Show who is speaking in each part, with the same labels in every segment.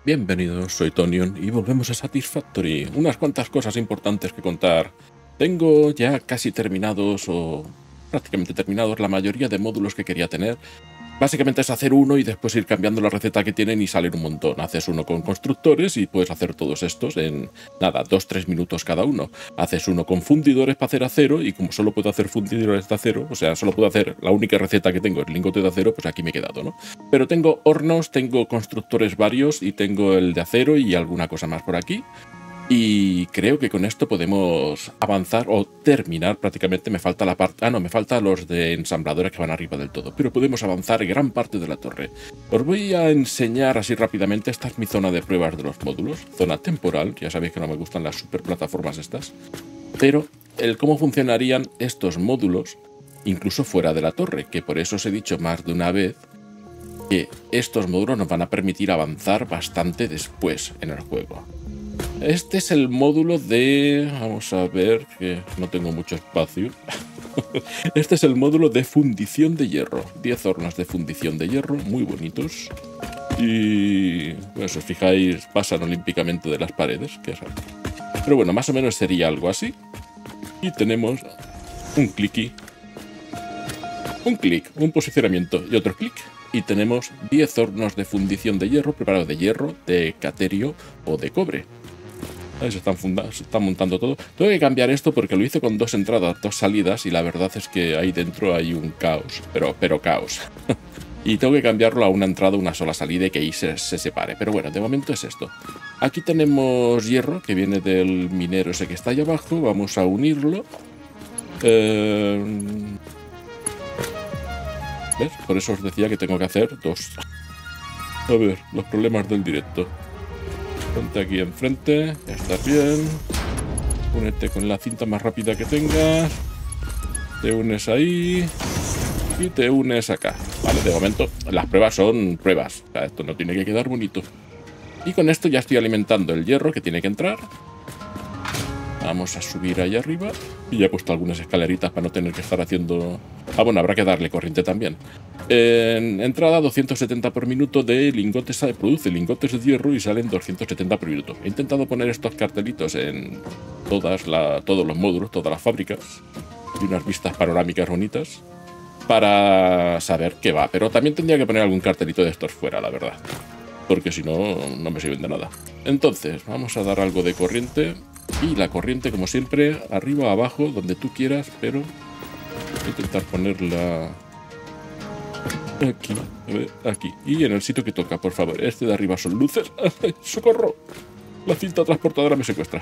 Speaker 1: Bienvenidos, soy Tonion y volvemos a Satisfactory. Unas cuantas cosas importantes que contar. Tengo ya casi terminados o prácticamente terminados la mayoría de módulos que quería tener. Básicamente es hacer uno y después ir cambiando la receta que tienen y salen un montón. Haces uno con constructores y puedes hacer todos estos en, nada, 2-3 minutos cada uno. Haces uno con fundidores para hacer acero y como solo puedo hacer fundidores de acero, o sea, solo puedo hacer la única receta que tengo, el lingote de acero, pues aquí me he quedado, ¿no? Pero tengo hornos, tengo constructores varios y tengo el de acero y alguna cosa más por aquí. Y creo que con esto podemos avanzar o terminar prácticamente. Me falta la parte... no, me falta los de ensambladores que van arriba del todo. Pero podemos avanzar gran parte de la torre. Os voy a enseñar así rápidamente. Esta es mi zona de pruebas de los módulos. Zona temporal. Ya sabéis que no me gustan las super plataformas estas. Pero el cómo funcionarían estos módulos, incluso fuera de la torre. Que por eso os he dicho más de una vez que estos módulos nos van a permitir avanzar bastante después en el juego. Este es el módulo de... Vamos a ver, que no tengo mucho espacio. Este es el módulo de fundición de hierro. 10 hornos de fundición de hierro, muy bonitos. Y... bueno, si os fijáis, pasan olímpicamente de las paredes. Que es algo. Pero bueno, más o menos sería algo así. Y tenemos un clicky. Un clic, un posicionamiento y otro clic. Y tenemos 10 hornos de fundición de hierro preparados de hierro, de caterio o de cobre. Ahí se están montando todo. Tengo que cambiar esto porque lo hice con 2 entradas, 2 salidas y la verdad es que ahí dentro hay un caos, pero caos. Y tengo que cambiarlo a una entrada, una sola salida y que ahí se separe. Pero bueno, de momento es esto. Aquí tenemos hierro que viene del minero ese que está ahí abajo. Vamos a unirlo. ¿Ves? Por eso os decía que tengo que hacer 2. A ver, los problemas del directo. Ponte aquí enfrente, ya estás bien. Únete con la cinta más rápida que tengas. Te unes ahí. Y te unes acá. Vale, de momento las pruebas son pruebas. O sea, esto no tiene que quedar bonito. Y con esto ya estoy alimentando el hierro que tiene que entrar. Vamos a subir ahí arriba. Y ya he puesto algunas escaleritas para no tener que estar haciendo... Ah, bueno, habrá que darle corriente también. En entrada 270 por minuto de lingotes, produce lingotes de hierro y salen 270 por minuto. He intentado poner estos cartelitos en todos los módulos, todas las fábricas, y unas vistas panorámicas bonitas para saber qué va. Pero también tendría que poner algún cartelito de estos fuera, la verdad, porque si no, no me sirven de nada. Entonces, vamos a dar algo de corriente. Y la corriente, como siempre, arriba, abajo, donde tú quieras, pero voy a intentar ponerla... aquí, a ver, aquí. Y en el sitio que toca, por favor. Este de arriba son luces. ¡Socorro! La cinta transportadora me secuestra.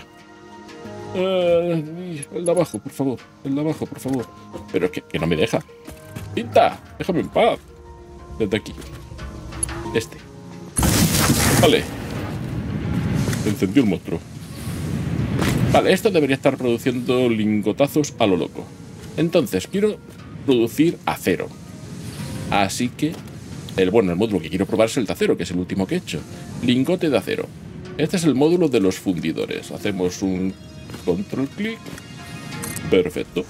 Speaker 1: El de abajo, por favor. El de abajo, por favor. Pero es que no me deja. ¡Cinta! ¡Déjame en paz! Desde aquí. Este. Vale. Se encendió el monstruo. Vale, esto debería estar produciendo lingotazos a lo loco. Entonces, quiero producir acero. Así que, el módulo que quiero probar es el de acero, que es el último que he hecho. Lingote de acero. Este es el módulo de los fundidores. Hacemos un control clic. Perfecto.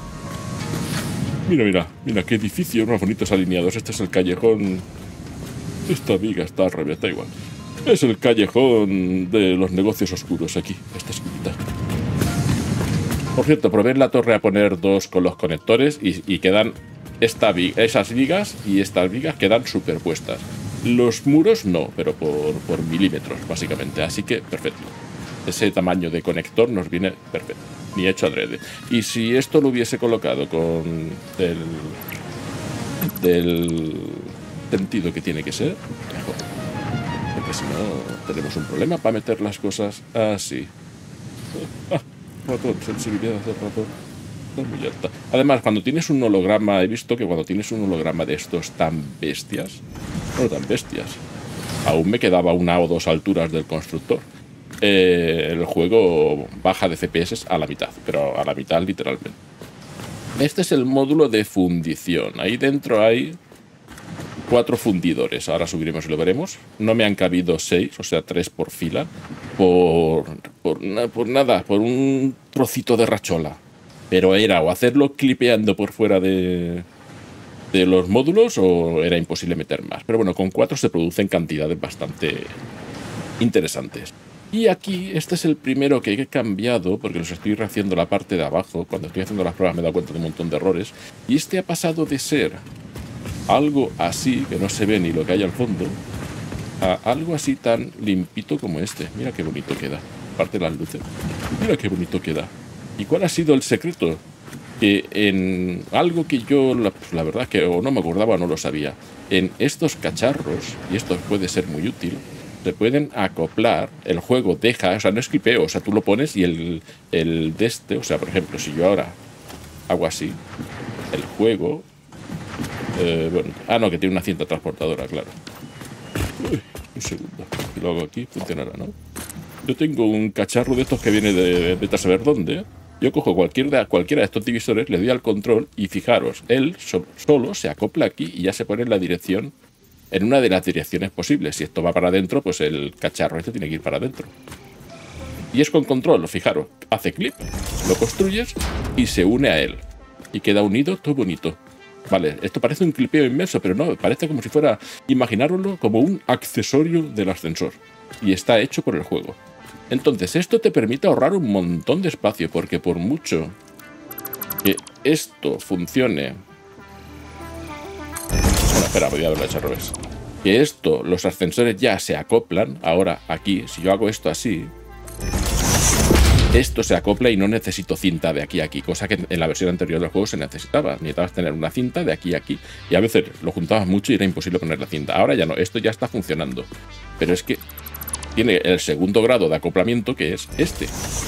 Speaker 1: Mira, qué edificio más bonitos alineados. Este es el callejón. Esta viga está al revés, da igual. Es el callejón de los negocios oscuros aquí, esta esquinita. Por cierto, probé en la torre a poner 2 con los conectores y quedan esas vigas y estas vigas quedan superpuestas. Los muros no, pero por milímetros, básicamente. Así que, perfecto. Ese tamaño de conector nos viene perfecto. Ni hecho adrede. Y si esto lo hubiese colocado con del sentido que tiene que ser, mejor. Porque si no, tenemos un problema para meter las cosas así. Ratón, sensibilidad del ratón. Está muy alta. Además, cuando tienes un holograma, he visto que cuando tienes un holograma de estos tan bestias, no tan bestias, aún me quedaba 1 o 2 alturas del constructor. El juego baja de FPS a la mitad, pero a la mitad literalmente. Este es el módulo de fundición. Ahí dentro hay 4 fundidores. Ahora subiremos y lo veremos. No me han cabido 6, o sea 3 por fila. Por nada, por un trocito de rachola. Pero era o hacerlo clipeando por fuera de los módulos o era imposible meter más. Pero bueno, con 4 se producen cantidades bastante interesantes. Y aquí, este es el primero que he cambiado, porque los estoy haciendo la parte de abajo. Cuando estoy haciendo las pruebas me he dado cuenta de un montón de errores. Y este ha pasado de ser algo así, que no se ve ni lo que hay al fondo, a algo así tan limpito como este. Mira qué bonito queda. Aparte de las luces. Mira qué bonito queda. ¿Y cuál ha sido el secreto? Que en algo que yo, la verdad que o no me acordaba o no lo sabía, en estos cacharros, y esto puede ser muy útil, se pueden acoplar, el juego deja, o sea, no es clipeo, o sea, tú lo pones y el de este, o sea, por ejemplo, si yo ahora hago así, el juego, bueno, no, que tiene una cinta transportadora, claro. Uy, un segundo, si lo hago aquí, funcionará, ¿no? Yo tengo un cacharro de estos que viene de saber dónde. Yo cojo cualquiera de estos divisores, le doy al control y fijaros, él solo se acopla aquí y ya se pone en la dirección, en una de las direcciones posibles. Si esto va para adentro, pues el cacharro este tiene que ir para adentro. Y es con control, fijaros, hace clip, lo construyes y se une a él. Y queda unido, todo bonito. Vale, esto parece un clipeo inmenso, pero no, parece como si fuera, imaginároslo como un accesorio del ascensor. Y está hecho por el juego. Entonces, esto te permite ahorrar un montón de espacio, porque por mucho que esto funcione... Bueno, espera, voy a haberlo hecho al revés. Que esto, los ascensores ya se acoplan. Ahora, aquí, si yo hago esto así, esto se acopla y no necesito cinta de aquí a aquí, cosa que en la versión anterior del juego se necesitaba. Necesitabas tener una cinta de aquí a aquí. Y a veces lo juntabas mucho y era imposible poner la cinta. Ahora ya no, esto ya está funcionando. Pero es que tiene el segundo grado de acoplamiento, que es este.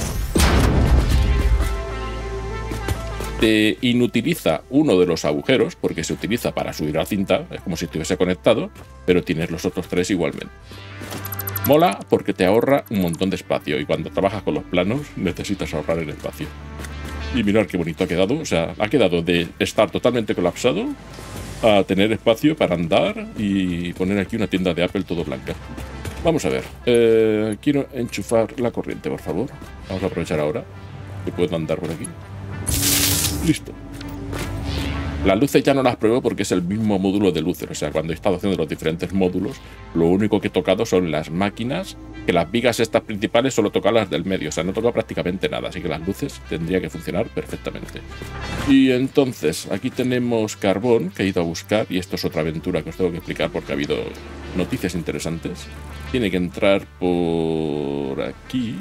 Speaker 1: Te inutiliza uno de los agujeros, porque se utiliza para subir la cinta, es como si estuviese conectado, pero tienes los otros tres igualmente. Mola porque te ahorra un montón de espacio, y cuando trabajas con los planos necesitas ahorrar el espacio. Y mirad qué bonito ha quedado, o sea, ha quedado de estar totalmente colapsado a tener espacio para andar y poner aquí una tienda de Apple todo blanca. Vamos a ver, quiero enchufar la corriente, por favor. Vamos a aprovechar ahora que puedo andar por aquí. Listo. Las luces ya no las pruebo porque es el mismo módulo de luces. O sea, cuando he estado haciendo los diferentes módulos, lo único que he tocado son las máquinas, que las vigas estas principales solo tocan las del medio. O sea, no toca prácticamente nada, así que las luces tendría que funcionar perfectamente. Y entonces, aquí tenemos carbón que he ido a buscar, y esto es otra aventura que os tengo que explicar porque ha habido noticias interesantes. Tiene que entrar por aquí.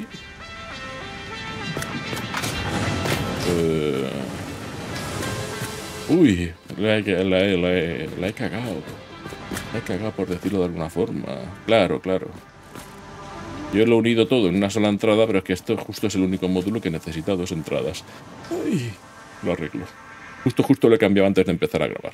Speaker 1: Uy, la he cagado. La he cagado, por decirlo de alguna forma. Claro, claro. Yo lo he unido todo en una sola entrada, pero es que esto justo es el único módulo que necesita dos entradas. Uy, lo arreglo. Justo lo he cambiado antes de empezar a grabar.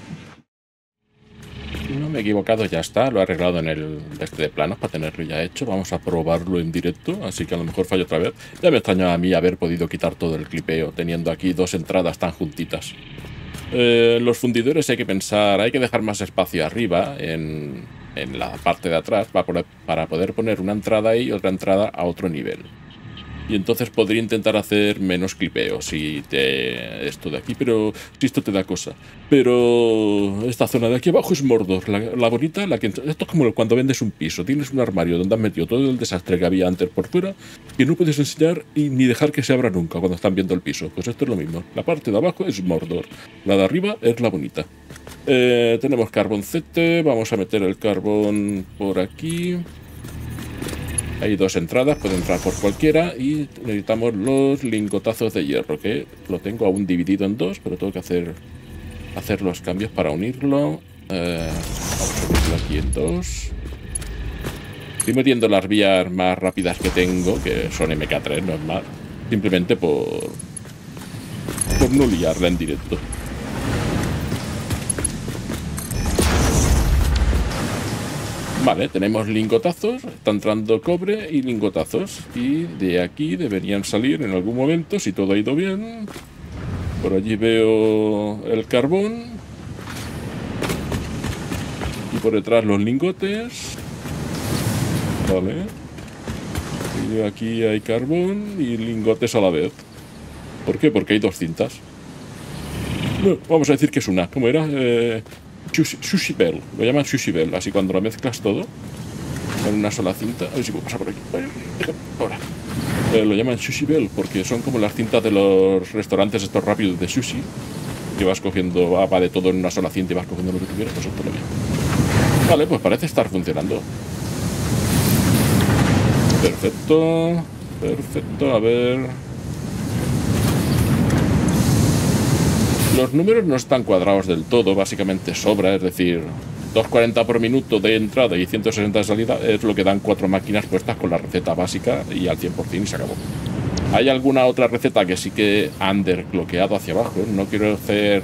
Speaker 1: No me he equivocado, ya está. Lo he arreglado en el de planos para tenerlo ya hecho. Vamos a probarlo en directo, así que a lo mejor fallo otra vez. Ya me extraña a mí haber podido quitar todo el clipeo, teniendo aquí dos entradas tan juntitas. Los fundidores hay que pensar, hay que dejar más espacio arriba, en la parte de atrás, para poder poner una entrada ahí y otra entrada a otro nivel. Y entonces podría intentar hacer menos clipeo si esto de aquí, pero si esto te da cosa. Pero esta zona de aquí abajo es Mordor, la bonita, esto es como cuando vendes un piso, tienes un armario donde has metido todo el desastre que había antes por fuera, que no puedes enseñar ni dejar que se abra nunca cuando están viendo el piso. Pues esto es lo mismo, la parte de abajo es Mordor, la de arriba es la bonita. Tenemos carboncete, vamos a meter el carbón por aquí. Hay dos entradas, puede entrar por cualquiera, y necesitamos los lingotazos de hierro, que lo tengo aún dividido en dos, pero tengo que hacer los cambios para unirlo. Vamos a unirlo aquí en dos. Estoy metiendo las vías más rápidas que tengo, que son MK3, no es más, simplemente por no liarla en directo. Vale, tenemos lingotazos, está entrando cobre y lingotazos. Y de aquí deberían salir en algún momento, si todo ha ido bien. Por allí veo el carbón. Y por detrás los lingotes. Vale. Y aquí hay carbón y lingotes a la vez. ¿Por qué? Porque hay dos cintas. No, vamos a decir que es una. ¿Cómo era? Sushi Bell, lo llaman Sushi Bell, así cuando lo mezclas todo, en una sola cinta. A ver si puedo pasar por aquí. Ahora. Lo llaman Sushi Bell porque son como las cintas de los restaurantes estos rápidos de sushi. Que vas cogiendo, va de todo en una sola cinta y vas cogiendo lo que tú quieres. Pues esto lo bien. Vale, pues parece estar funcionando. Perfecto. Perfecto, a ver. Los números no están cuadrados del todo, básicamente sobra, es decir, 2,40 por minuto de entrada y 160 de salida es lo que dan 4 máquinas puestas con la receta básica y al 100% y se acabó. Hay alguna otra receta que sí que underclockeado hacia abajo, no quiero hacer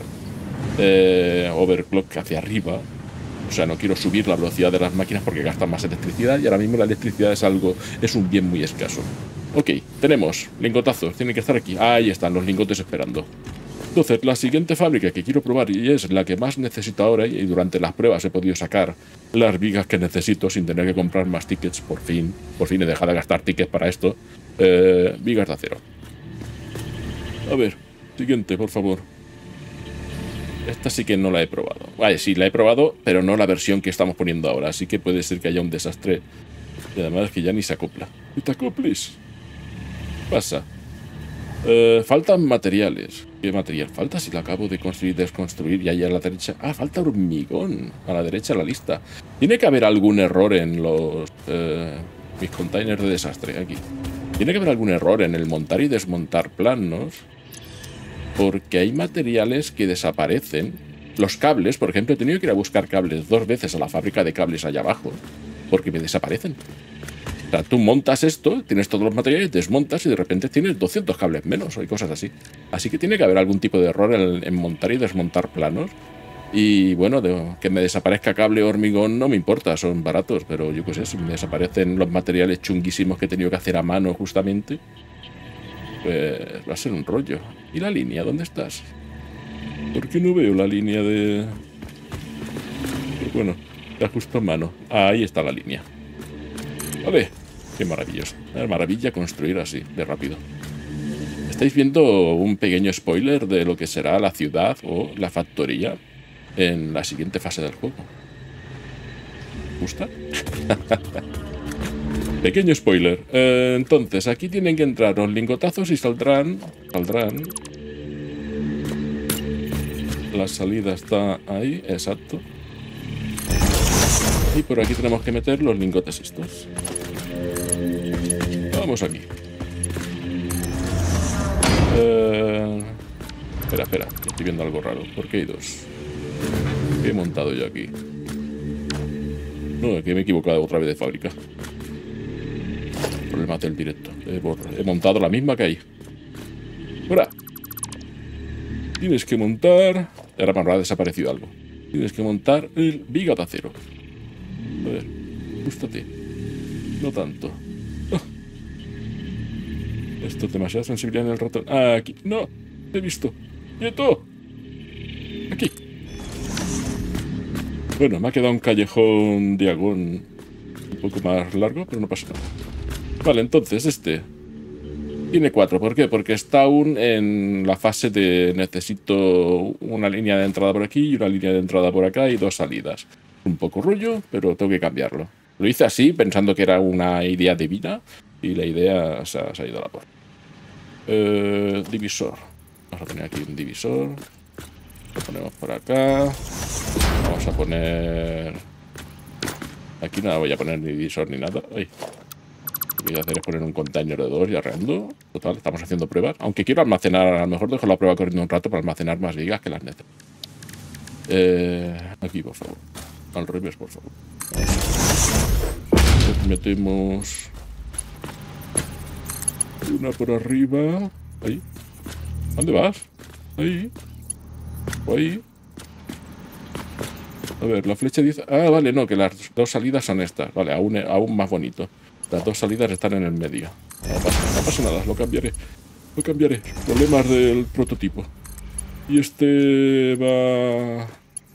Speaker 1: overclock hacia arriba, o sea, no quiero subir la velocidad de las máquinas porque gastan más electricidad y ahora mismo la electricidad es un bien muy escaso. Ok, tenemos lingotazos, tienen que estar aquí, ahí están los lingotes esperando. Entonces, la siguiente fábrica que quiero probar y es la que más necesito ahora, y durante las pruebas he podido sacar las vigas que necesito sin tener que comprar más tickets, por fin he dejado de gastar tickets para esto, vigas de acero. A ver, siguiente, por favor. Esta sí que no la he probado. Vale, sí, la he probado, pero no la versión que estamos poniendo ahora, así que puede ser que haya un desastre. Y además que ya ni se acopla. ¿Y te acoples? Pasa. Faltan materiales. ¿Qué material falta? Si lo acabo de construir y desconstruir y ahí a la derecha... Ah, falta hormigón. A la derecha de la lista. Tiene que haber algún error en los... mis containers de desastre, aquí. Tiene que haber algún error en el montar y desmontar planos. Porque hay materiales que desaparecen. Los cables, por ejemplo, he tenido que ir a buscar cables 2 veces a la fábrica de cables allá abajo. Porque me desaparecen. O sea, tú montas esto, tienes todos los materiales, desmontas y de repente tienes 200 cables menos o hay cosas así. Así que tiene que haber algún tipo de error en montar y desmontar planos. Y bueno, que me desaparezca cable o hormigón no me importa, son baratos, pero yo qué sé, si me desaparecen los materiales chunguísimos que he tenido que hacer a mano justamente, pues va a ser un rollo. ¿Y la línea? ¿Dónde estás? ¿Por qué no veo la línea de...? Pues bueno, te ajusto a mano. Ahí está la línea. Vale, qué maravilloso. Es maravilla construir así, de rápido. Estáis viendo un pequeño spoiler de lo que será la ciudad o la factoría en la siguiente fase del juego. ¿Gusta? Pequeño spoiler. Entonces, aquí tienen que entrar los lingotazos y saldrán. La salida está ahí, exacto. Y por aquí tenemos que meter los lingotes estos. Vamos aquí. Espera, estoy viendo algo raro. ¿Por qué hay 2? ¿Qué he montado yo aquí? No, es que me he equivocado otra vez de fábrica. Problema del directo. He montado la misma que hay. ¡Fuera! Tienes que montar... Ahora me habrá desaparecido algo. Tienes que montar el viga de acero. A ver, gústate. No tanto. Oh. Esto es demasiada sensibilidad en el ratón. Ah, aquí. No, te he visto. ¡Quieto! Aquí. Bueno, me ha quedado un callejón diagonal un poco más largo, pero no pasa nada. Vale, entonces este tiene 4. ¿Por qué? Porque está aún en la fase de necesito una línea de entrada por aquí y una línea de entrada por acá y 2 salidas. Un poco rollo, pero tengo que cambiarlo. Lo hice así, pensando que era una idea divina y la idea se ha ido a la porra. Divisor. Vamos a poner aquí un divisor. Lo ponemos por acá. Vamos a poner... Aquí no voy a poner ni divisor ni nada. Ay. Lo que voy a hacer es poner un container de 2 y arreando. Total, estamos haciendo pruebas. Aunque quiero almacenar, a lo mejor dejo la prueba corriendo un rato para almacenar más vigas que las necesito. Aquí, por favor. Al revés, por favor. Metemos una por arriba. Ahí. ¿Dónde vas? Ahí. O ahí. A ver, la flecha dice... Ah, vale, no, que las 2 salidas son estas. Vale, aún más bonito. Las 2 salidas están en el medio. No pasa nada, lo cambiaré. Lo cambiaré. Problemas del prototipo. Y este va...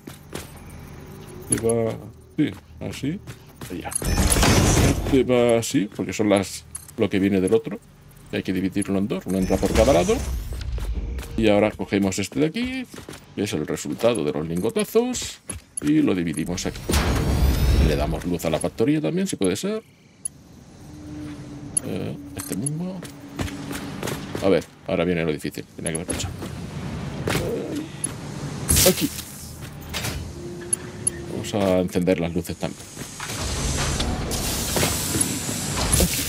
Speaker 1: Sí, así. Ya. Este va así, porque son lo que viene del otro. Y hay que dividirlo en 2. Uno entra por cada lado. Y ahora cogemos este de aquí, que es el resultado de los lingotazos, y lo dividimos aquí. Le damos luz a la factoría también, si puede ser. Este mismo. A ver, ahora viene lo difícil. Tenía que haber pensado. Aquí. Vamos a encender las luces también. Aquí.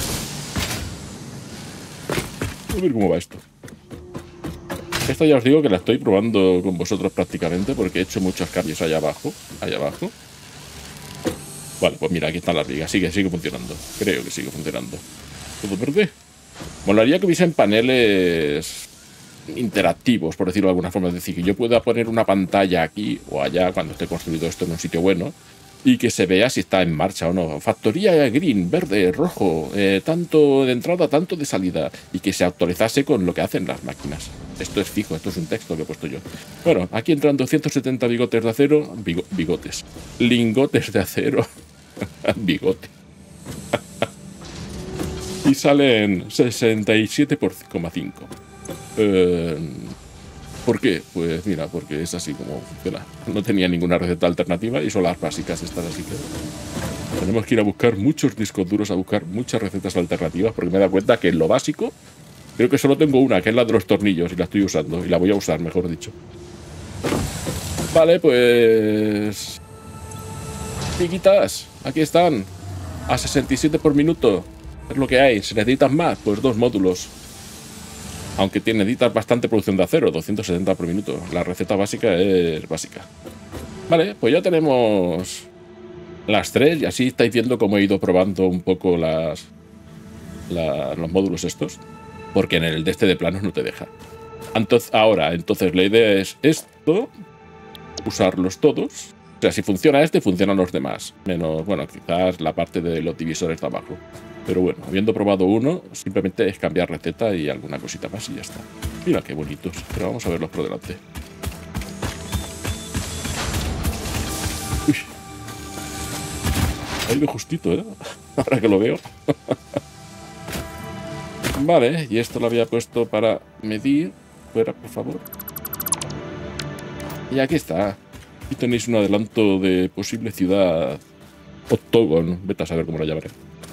Speaker 1: A ver cómo va esto. Esta ya os digo que la estoy probando con vosotros prácticamente porque he hecho muchos cambios allá abajo. Allá abajo. Vale, pues mira, aquí están las vigas. Sigue funcionando. Creo que sigue funcionando. ¿Todo verde? Molaría que hubiesen paneles interactivos, por decirlo de alguna forma. Es decir, que yo pueda poner una pantalla aquí o allá cuando esté construido esto en un sitio bueno y que se vea si está en marcha o no. Factoría green, verde, rojo, tanto de entrada, tanto de salida. Y que se actualizase con lo que hacen las máquinas. Esto es fijo, esto es un texto que he puesto yo. Bueno, aquí entran 270 bigotes de acero. Bigotes. Lingotes de acero. Bigote. Y salen 67,5. ¿Por qué? Pues mira, porque es así como funciona. No tenía ninguna receta alternativa y son las básicas estas, así que tenemos que ir a buscar muchos discos duros, a buscar muchas recetas alternativas, porque me he dado cuenta que en lo básico creo que solo tengo una, que es la de los tornillos, y la estoy usando, y la voy a usar, mejor dicho. Vale, pues... Piquitas, aquí están. A 67 por minuto. Es lo que hay. Si necesitas más, pues 2 módulos. Aunque necesitas bastante producción de acero, 270 por minuto. La receta básica es básica. Vale, pues ya tenemos las 3 y así estáis viendo cómo he ido probando un poco los módulos estos. Porque en el de este de planos no te deja. Entonces la idea es esto, usarlos todos. O sea, si funciona este, funcionan los demás. Menos, bueno, quizás la parte de los divisores de abajo. Pero bueno, habiendo probado uno, simplemente es cambiar receta y alguna cosita más y ya está. Mira qué bonitos. Pero vamos a verlos por delante. Uy. Ha ido justito, ¿eh? Ahora que lo veo. Vale, y esto lo había puesto para medir. Fuera, por favor. Y aquí está. Aquí tenéis un adelanto de posible ciudad Octogon. Vete a saber cómo lo llamaré.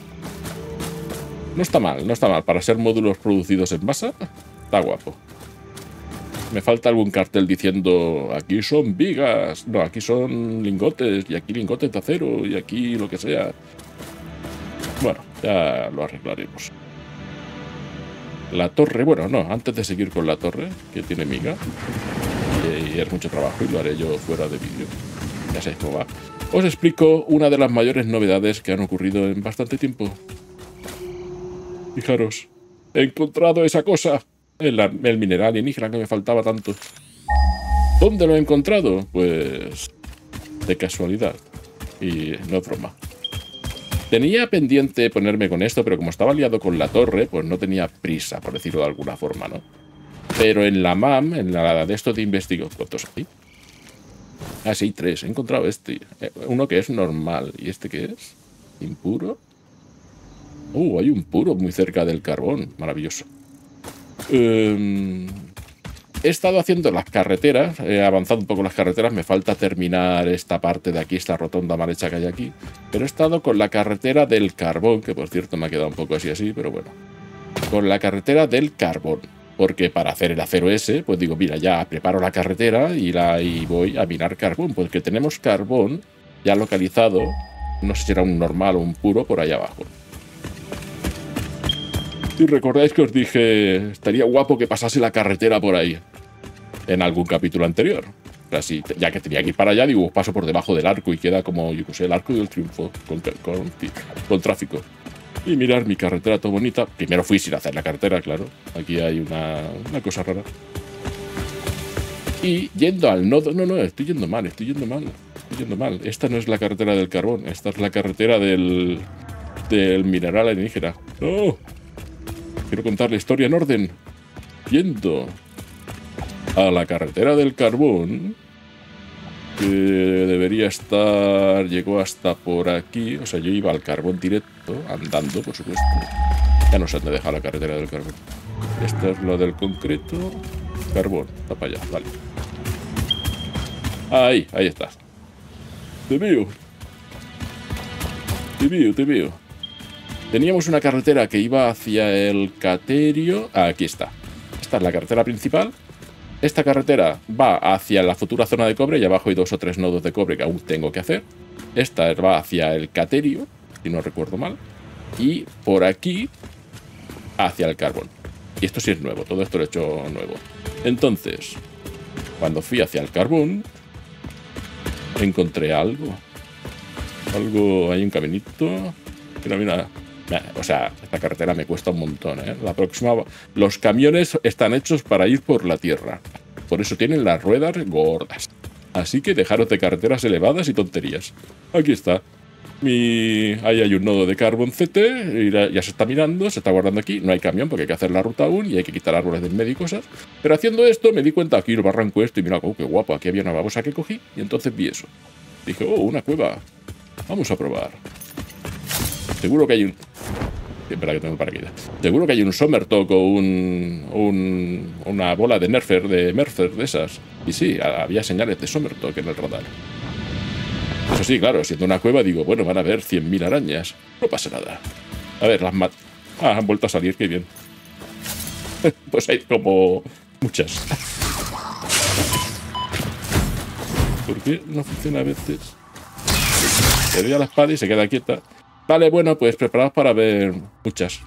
Speaker 1: No está mal, no está mal. Para ser módulos producidos en masa, está guapo. Me falta algún cartel diciendo aquí son vigas, no, aquí son lingotes, y aquí lingotes de acero, y aquí lo que sea. Bueno, ya lo arreglaremos. La torre, bueno, no, antes de seguir con la torre, que tiene miga, y es mucho trabajo y lo haré yo fuera de vídeo. Ya sabéis cómo va. Os explico una de las mayores novedades que han ocurrido en bastante tiempo. Fijaros, he encontrado esa cosa, el mineral alienígena que me faltaba tanto. ¿Dónde lo he encontrado? Pues de casualidad. Y no es broma. Tenía pendiente ponerme con esto, pero como estaba liado con la torre, pues no tenía prisa, por decirlo de alguna forma, ¿no? Pero en la MAM, en la de esto de investigo... ¿Cuántos hay? Ah, sí, 3. He encontrado este. Uno que es normal. ¿Y este qué es? ¿Impuro? Hay un puro muy cerca del carbón. Maravilloso. He estado haciendo las carreteras. He avanzado un poco las carreteras. Me falta terminar esta parte de aquí, esta rotonda mal hecha que hay aquí. Pero he estado con la carretera del carbón, que por cierto me ha quedado un poco así, pero bueno. Con la carretera del carbón. Porque para hacer el acero ese, pues digo, mira, ya preparo la carretera y voy a minar carbón. Porque tenemos carbón ya localizado. No sé si era un normal o un puro por ahí abajo. Si recordáis que os dije, estaría guapo que pasase la carretera por ahí, en algún capítulo anterior. Así, ya que tenía que ir para allá, digo, paso por debajo del arco y queda como, yo qué sé, el arco del triunfo, con tráfico. Y mirar mi carretera todo bonita. Primero fui sin hacer la carretera, claro. Aquí hay una cosa rara. Y yendo al nodo... No, estoy yendo mal. Esta no es la carretera del carbón, esta es la carretera del mineral alienígena. ¡No! Quiero contar la historia en orden. Yendo a la carretera del carbón, que debería estar... Llegó hasta por aquí. O sea, yo iba al carbón directo, andando, por supuesto. Ya no sé dónde dejar la carretera del carbón. Esta es la del concreto. Carbón, está para allá, vale. Ahí está. Te veo. Te veo, te veo. Teníamos una carretera que iba hacia el Caterio. Ah, aquí está. Esta es la carretera principal. Esta carretera va hacia la futura zona de cobre y abajo hay 2 o 3 nodos de cobre que aún tengo que hacer. Esta va hacia el Caterio, si no recuerdo mal. Y por aquí hacia el carbón. Y esto sí es nuevo, todo esto lo he hecho nuevo. Entonces, cuando fui hacia el carbón, encontré algo. Hay un caminito. Mira, mira. O sea, esta carretera me cuesta un montón, ¿eh? La próxima... Los camiones están hechos para ir por la tierra. Por eso tienen las ruedas gordas. Así que dejaros de carreteras elevadas y tonterías. Aquí está. Ahí hay un nodo de Carbon CT. Y ya se está mirando, se está guardando aquí. No hay camión porque hay que hacer la ruta aún y hay que quitar árboles del medio y cosas. Pero haciendo esto me di cuenta aquí el barranco esto y mira, oh, qué guapo. Aquí había una babosa que cogí y entonces vi eso. Dije, oh, una cueva. Vamos a probar. Seguro que hay un... Espera que tengo el paracaídas. Seguro que hay un Somertalk o una bola de Mercer de esas. Y sí, había señales de Somertalk en el radar. Eso sí, claro, siendo una cueva digo, bueno, van a haber 100.000 arañas. No pasa nada. A ver, han vuelto a salir, qué bien. Pues hay como muchas. ¿Por qué no funciona a veces? Le doy a la espada y se queda quieta. Vale, bueno, pues preparados para ver muchas.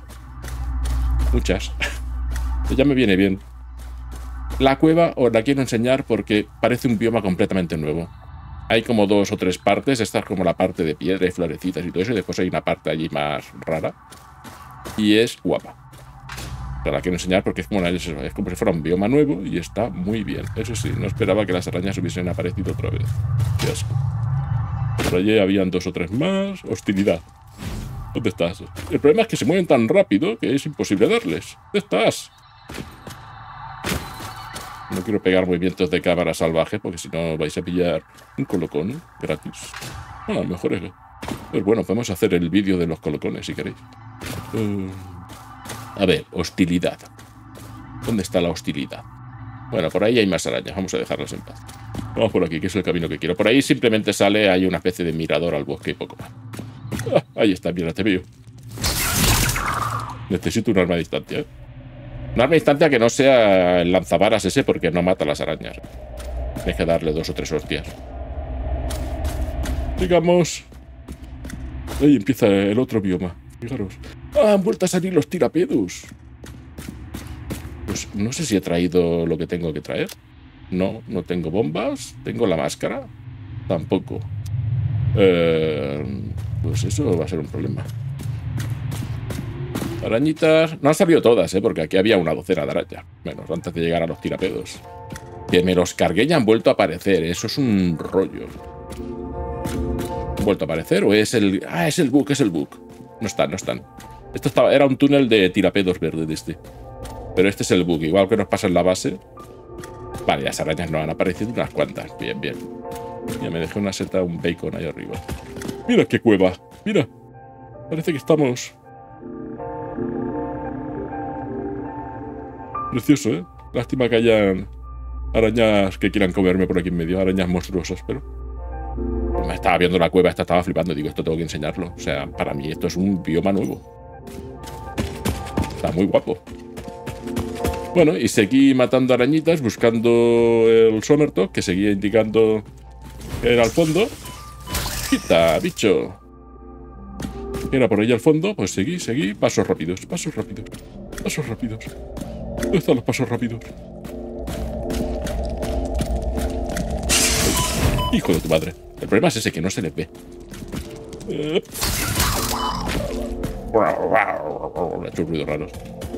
Speaker 1: Ya me viene bien. La cueva os la quiero enseñar porque parece un bioma completamente nuevo. Hay como 2 o 3 partes. Esta es como la parte de piedra y florecitas y todo eso. Y después hay una parte allí más rara. Y es guapa. Os la quiero enseñar porque es como si fuera un bioma nuevo y está muy bien. Eso sí, no esperaba que las arañas hubiesen aparecido otra vez. Qué asco. Por allí habían 2 o 3 más. Hostilidad. ¿Dónde estás? El problema es que se mueven tan rápido que es imposible darles. ¿Dónde estás? No quiero pegar movimientos de cámara salvaje porque si no vais a pillar un colocón gratis. A lo mejor es... Pues bueno, podemos hacer el vídeo de los colocones si queréis. A ver, hostilidad. ¿Dónde está la hostilidad? Bueno, por ahí hay más arañas. Vamos a dejarlas en paz. Vamos por aquí, que es el camino que quiero. Por ahí simplemente hay una especie de mirador al bosque y poco más. Ah, ahí está, mira, te veo. Necesito un arma a distancia, ¿eh? Un arma a distancia que no sea el lanzabaras ese porque no mata a las arañas. Tienes que darle 2 o 3 hostias. Digamos. Ahí empieza el otro bioma. Fijaros. ¡Ah! Han vuelto a salir los tirapedos. Pues no sé si he traído lo que tengo que traer. No, no tengo bombas. ¿Tengo la máscara? Tampoco. Pues eso va a ser un problema. Arañitas... No han salido todas, porque aquí había una docena de arañas. Menos antes de llegar a los tirapedos. Que me los cargué y han vuelto a aparecer. Eso es un rollo. ¿Han vuelto a aparecer o es el... Ah, es el bug, es el bug. No están, no están. Esto era un túnel de tirapedos verde de este. Pero este es el bug. Igual que nos pasa en la base. Vale, las arañas no han aparecido unas cuantas. Bien, bien. Ya me dejé una seta, un bacon ahí arriba. Mira qué cueva. Mira. Parece que estamos... Precioso, ¿eh? Lástima que hayan arañas que quieran comerme por aquí en medio. Arañas monstruosas, pero... Me estaba viendo la cueva, estaba flipando. Digo, esto tengo que enseñarlo. O sea, para mí esto es un bioma nuevo. Está muy guapo. Bueno, y seguí matando arañitas, buscando el Somertalk, que seguía indicando que era al fondo. ¡Quita, bicho! Era por ahí al fondo, pues seguí. Pasos rápidos, pasos rápidos. Pasos rápidos. ¿Dónde están los pasos rápidos? Hijo de tu madre. El problema es ese, que no se les ve. Ha hecho ruidos raros.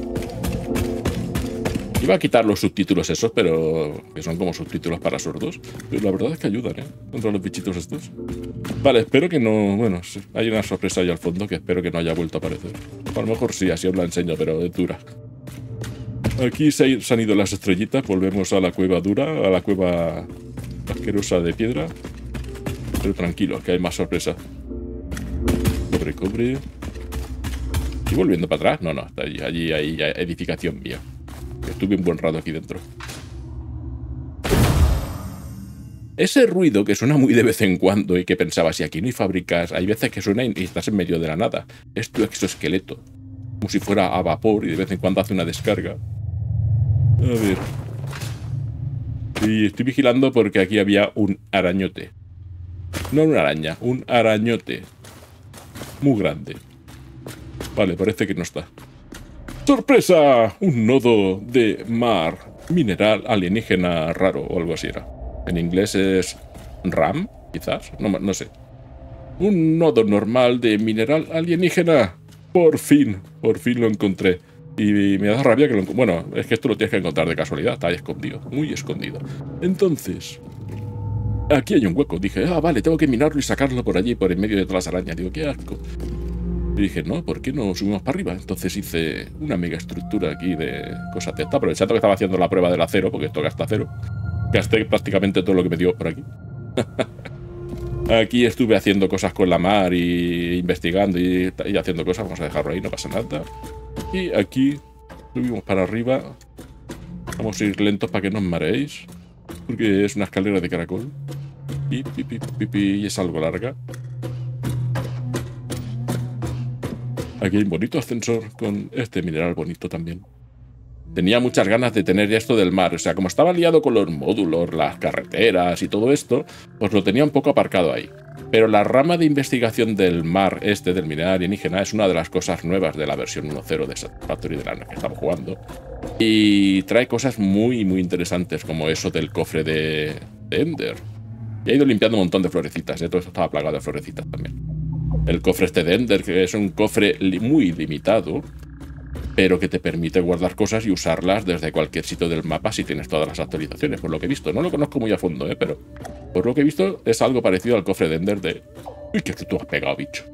Speaker 1: Iba a quitar los subtítulos esos, pero que son como subtítulos para sordos. Pero la verdad es que ayudan, contra los bichitos estos. Vale, espero que no... Bueno, hay una sorpresa ahí al fondo que espero que no haya vuelto a aparecer. A lo mejor sí, así os la enseño, pero es dura. Aquí se han ido las estrellitas. Volvemos a la cueva dura, a la cueva asquerosa de piedra. Pero tranquilo, que hay más sorpresa. Cobre. ¿Estoy volviendo para atrás? No, está allí hay edificación mía. Estuve un buen rato aquí dentro. ese ruido que suena muy de vez en cuando y que pensaba, si aquí no hay fábricas, hay veces que suena y estás en medio de la nada. Es tu exoesqueleto. Como si fuera a vapor y de vez en cuando hace una descarga. A ver. Y estoy vigilando porque aquí había un arañote. No una araña, un arañote. Muy grande. Vale, parece que no está. ¡Sorpresa! Un nodo de mar. Mineral alienígena raro o algo así era. En inglés es RAM, quizás. No sé. Un nodo normal de mineral alienígena. Por fin lo encontré. Y me da rabia que lo encontré. Bueno, es que esto lo tienes que encontrar de casualidad. Está ahí escondido, muy escondido. Entonces, aquí hay un hueco. Dije, vale, tengo que minarlo y sacarlo por allí, por en medio de todas las arañas. Digo, qué asco. Y dije, no, ¿por qué no subimos para arriba? Entonces hice una mega estructura aquí de cosas de esta. Aprovechando que estaba haciendo la prueba del acero, porque esto gasta acero. Gasté prácticamente todo lo que me dio por aquí. Aquí estuve haciendo cosas con la mar y investigando y haciendo cosas. Vamos a dejarlo ahí, no pasa nada. Y aquí subimos para arriba. Vamos a ir lentos para que no os mareéis. Porque es una escalera de caracol. Y es algo larga. Aquí hay un bonito ascensor con este mineral bonito también. Tenía muchas ganas de tener ya esto del mar. O sea, como estaba liado con los módulos, las carreteras y todo esto, pues lo tenía un poco aparcado ahí. Pero la rama de investigación del mar del mineral alienígena, es una de las cosas nuevas de la versión 1.0 de Satisfactory de la que estamos jugando. Y trae cosas muy interesantes, como eso del cofre de Ender. Y he ido limpiando un montón de florecitas, todo esto estaba plagado de florecitas también. El cofre de Ender, que es un cofre muy limitado, pero que te permite guardar cosas y usarlas desde cualquier sitio del mapa si tienes todas las actualizaciones, por lo que he visto. No lo conozco muy a fondo, pero por lo que he visto es algo parecido al cofre de Ender de... ¡Uy, qué tú has pegado, bicho!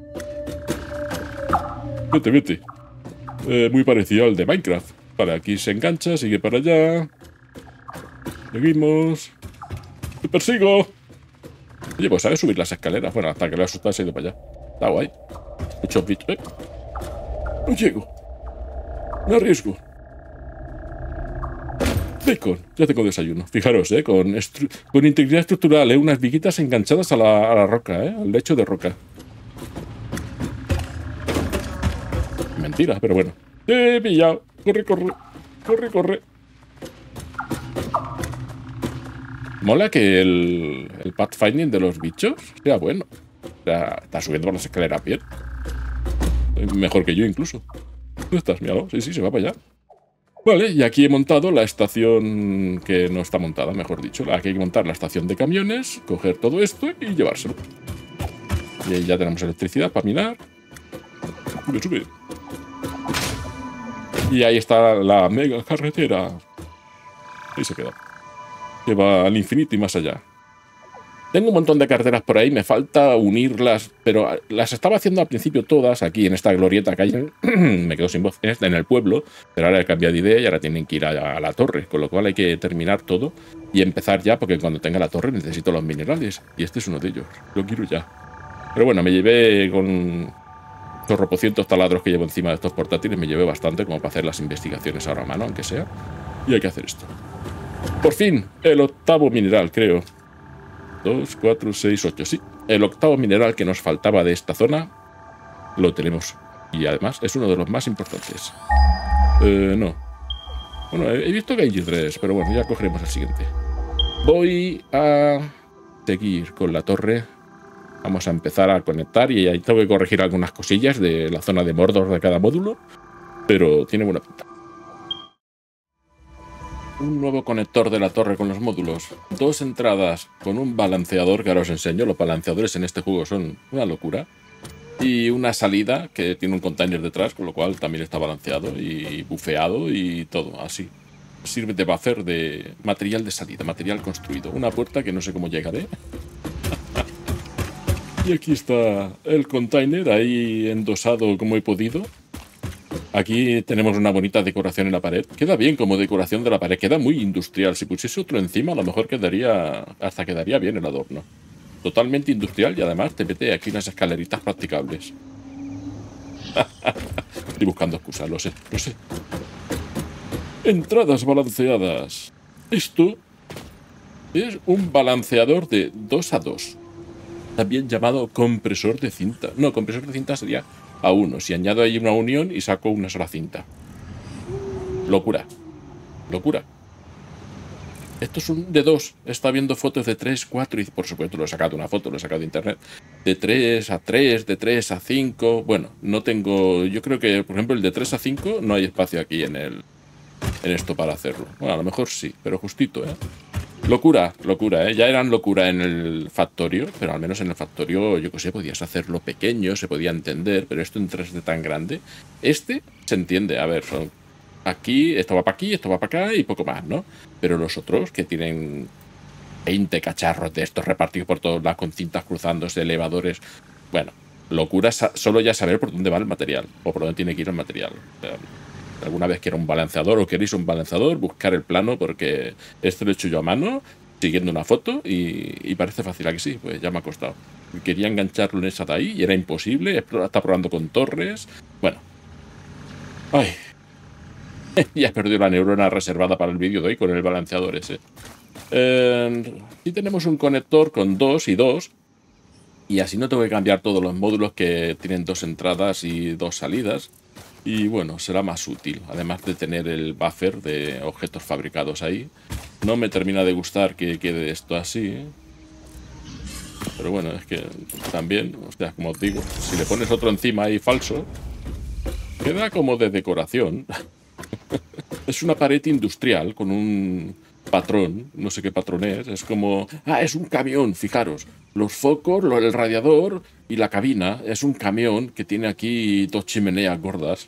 Speaker 1: Vete. Muy parecido al de Minecraft. Vale, aquí se engancha, sigue para allá. Seguimos. ¡Te persigo! Oye, pues sabes subir las escaleras. Bueno, hasta que lo asustas se ha ido para allá. Está guay. Muchos bichos, No llego. Me arriesgo. Bacon. Ya tengo desayuno. Fijaros, con integridad estructural, unas viguitas enganchadas a la roca, al lecho de roca. Mentira, pero bueno. Te he pillado. Corre. Mola que el pathfinding de los bichos sea bueno. O sea, está subiendo por las escaleras bien. Mejor que yo incluso. ¿Dónde estás? Míralo. Sí, se va para allá. Vale, y aquí he montado la estación que no está montada, mejor dicho. Aquí hay que montar la estación de camiones, coger todo esto y llevárselo. Y ahí ya tenemos electricidad para minar. Sube. Y ahí está la mega carretera. Ahí se queda. Que va al infinito y más allá. Tengo un montón de carreteras por ahí, me falta unirlas, pero las estaba haciendo al principio todas aquí en esta glorieta que hay. Me quedo sin voz en el pueblo, pero ahora he cambiado de idea y ahora tienen que ir a la torre, con lo cual hay que terminar todo y empezar ya, porque cuando tenga la torre necesito los minerales, y este es uno de ellos. Lo quiero ya. Pero bueno, me llevé con chorropocientos taladros que llevo encima de estos portátiles, me llevé bastante como para hacer las investigaciones ahora a mano, aunque sea. Y hay que hacer esto. Por fin, el octavo mineral, creo. 2, 4, 6, 8, sí. El octavo mineral que nos faltaba de esta zona lo tenemos. Y además es uno de los más importantes. No. Bueno, he visto que hay 3, pero bueno, ya cogeremos el siguiente. Voy a seguir con la torre. Vamos a empezar a conectar y ahí tengo que corregir algunas cosillas de la zona de Mordor de cada módulo. Pero tiene buena pinta. Un nuevo conector de la torre con los módulos, 2 entradas con un balanceador que ahora os enseño. Los balanceadores en este juego son una locura. Y una salida que tiene un container detrás, con lo cual también está balanceado y bufeado y todo, así. Sirve de buffer de material de salida, material construido. Una puerta que no sé cómo llegaré. Y aquí está el container ahí endosado como he podido. Aquí tenemos una bonita decoración en la pared. Queda bien como decoración de la pared. Queda muy industrial. Si pusiese otro encima, a lo mejor hasta quedaría bien el adorno. Totalmente industrial y además te mete aquí unas escaleritas practicables. Estoy buscando excusas, lo sé. Entradas balanceadas. Esto Es un balanceador de 2 a 2. También llamado compresor de cinta. No, compresor de cinta sería a 1. Si añado ahí una unión y saco una sola cinta. Locura. Locura. Esto es un de 2. Está viendo fotos de 3, 4 y por supuesto lo he sacado una foto, lo he sacado de internet. De 3 a 3, de 3 a 5. Bueno, no tengo... Yo creo que, por ejemplo, el de 3 a 5 no hay espacio aquí en esto para hacerlo. Bueno, a lo mejor sí, pero justito, ¿eh? Locura, locura, ¿eh? Ya eran locura en el Factorio, pero al menos en el Factorio, yo qué sé, podías hacerlo pequeño, se podía entender, pero esto en 3D tan grande... Este se entiende, a ver, son... Aquí, esto va para aquí, esto va para acá y poco más, ¿no? Pero los otros que tienen 20 cacharros de estos repartidos por todos lados con cintas cruzándose, elevadores... Bueno, locura solo ya saber por dónde va el material o por dónde tiene que ir el material. O sea, alguna vez quiera un balanceador o queréis un balanceador, buscar el plano porque este lo he hecho yo a mano, siguiendo una foto y parece fácil. ¿A que sí? Pues ya me ha costado. Quería engancharlo en esa de ahí y era imposible. Está probando con torres. Bueno. Ay... Ya he perdido la neurona reservada para el vídeo de hoy con el balanceador ese. Aquí tenemos un conector con 2 y 2. Y así no tengo que cambiar todos los módulos que tienen 2 entradas y 2 salidas. Y bueno, será más útil. Además de tener el buffer de objetos fabricados ahí. No me termina de gustar que quede esto así. Pero bueno, es que también, o sea, como os digo, si le pones otro encima ahí falso, queda como de decoración. Es una pared industrial con un patrón, no sé qué patrón es como... Ah, es un camión, fijaros. Los focos, el radiador y la cabina. Es un camión que tiene aquí 2 chimeneas gordas.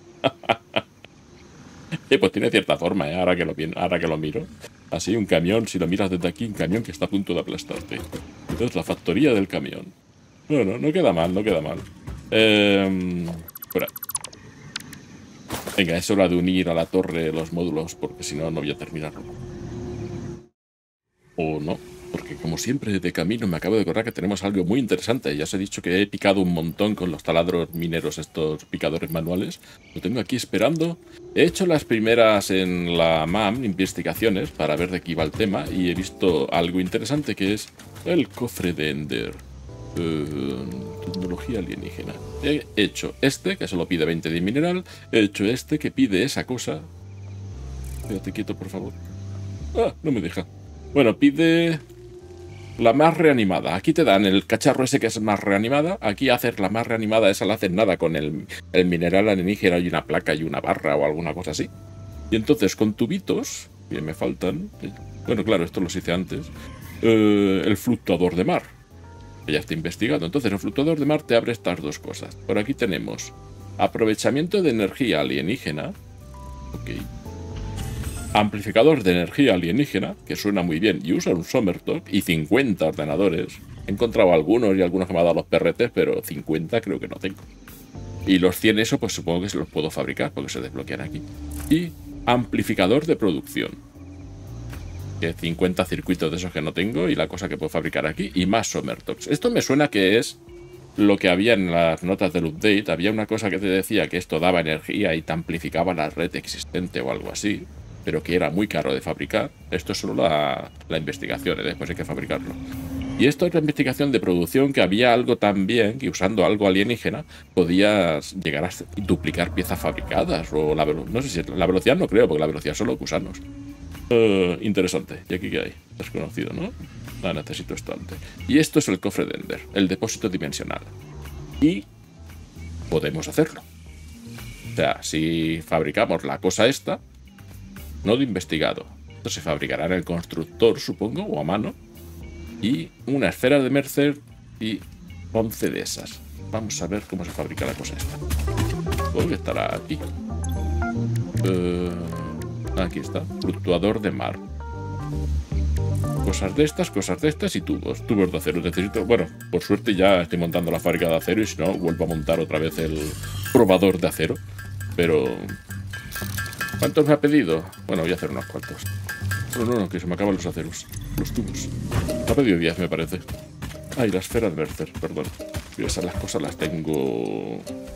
Speaker 1: Pues tiene cierta forma, ¿eh? Ahora que lo miro. Así, un camión, si lo miras desde aquí, un camión que está a punto de aplastarte. Entonces, la factoría del camión. Bueno, no queda mal, no queda mal. Fuera. Venga, es hora de unir a la torre los módulos, porque si no, no voy a terminarlo. O no, porque como siempre de camino me acabo de acordar que tenemos algo muy interesante. Ya os he dicho que he picado un montón con los taladros mineros, estos picadores manuales. Lo tengo aquí esperando. He hecho las primeras en la MAM, investigaciones, para ver de qué iba el tema, y he visto algo interesante que es el cofre de Ender. Tecnología alienígena. He hecho este, que solo pide 20 de mineral. He hecho este, que pide esa cosa. Quédate quieto, por favor. Ah, no me deja. Bueno, pide la más reanimada. Aquí te dan el cacharro ese que es más reanimada. Aquí hacer la más reanimada, esa no haces nada con el mineral alienígena y una placa y una barra o alguna cosa así. Y entonces con tubitos, que me faltan... Bueno, claro, esto los hice antes. El fluctuador de mar. Que ya está investigado. Entonces el fluctuador de mar te abre estas dos cosas. Por aquí tenemos aprovechamiento de energía alienígena. Ok. Amplificador de energía alienígena, que suena muy bien y usa un Somertop y 50 ordenadores. He encontrado algunos y algunos que me han dado los perretes, pero 50 creo que no tengo. Y los 100 eso pues supongo que se los puedo fabricar porque se desbloquean aquí. Y amplificador de producción. Que 50 circuitos de esos que no tengo y la cosa que puedo fabricar aquí y más Somertops. Esto me suena que es lo que había en las notas del update. Había una cosa que te decía que esto daba energía y te amplificaba la red existente o algo así, pero que era muy caro de fabricar. Esto es solo la investigación, después hay que fabricarlo. Y esto es la investigación de producción, que había algo también que usando algo alienígena podías llegar a duplicar piezas fabricadas o no sé si la velocidad no creo, porque la velocidad son los gusanos. Interesante. ¿Y aquí qué hay? Desconocido, ¿no? Ah, necesito esto antes. Y esto es el cofre de Ender, el depósito dimensional. Y podemos hacerlo. O sea, si fabricamos la cosa esta, no de investigado, esto se fabricará en el constructor, supongo, o a mano. Y una esfera de Mercer y 11 de esas. Vamos a ver cómo se fabrica la cosa esta. Supongo que estará aquí. Aquí está, fluctuador de mar. Cosas de estas y tubos. Tubos de acero. Necesito... Bueno, por suerte ya estoy montando la fábrica de acero y si no, vuelvo a montar otra vez el probador de acero. Pero... ¿cuántos me ha pedido? Bueno, voy a hacer unos cuantos. No, que se me acaban los aceros. Los tubos. Me ha pedido 10, me parece. Ay, la esfera de Mercer, perdón. Esas las cosas las tengo...